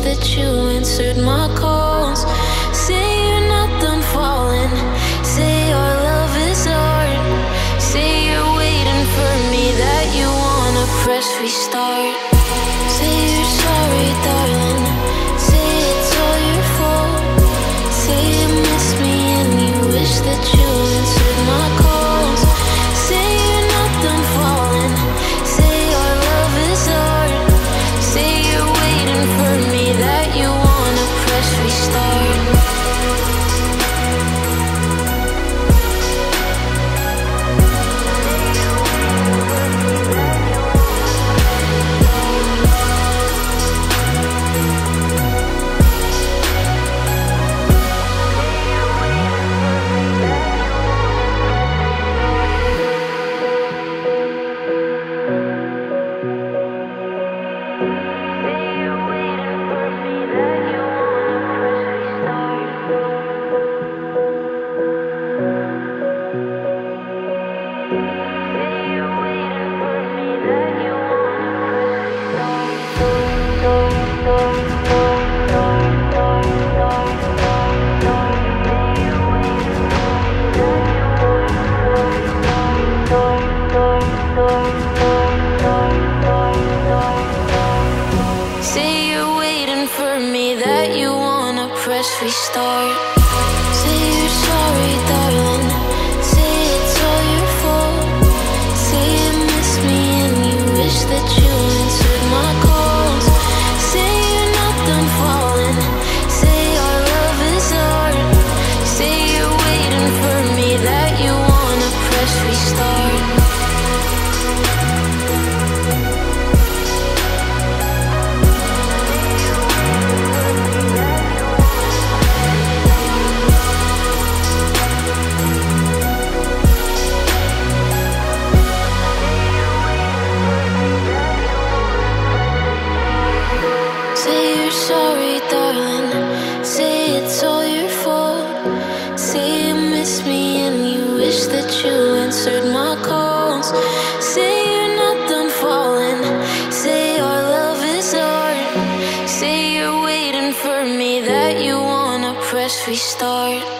that you answered my calls. Say you're not done falling. Say our love is art. Say you're waiting for me, that you wanna press restart. Say you're sorry, darling. Say it's all your fault. Say you miss me and you wish that you answered my calls. Say you're not done falling. Say our love is art. Say you're waiting for me, that you wanna press restart. Say you're waiting for me, that you wanna press restart. Say you're sorry, darling. Say it's all your fault. Say you miss me and you wish that you answered my calls. Say you're not done falling. Say our love is art. Say you're waiting for me, that you wanna press restart. Say you're sorry, darling. Say it's all your fault. Say you miss me and you wish that you answered my calls. Say you're not done falling. Say our love is art. Say you're waiting for me, that you wanna press restart.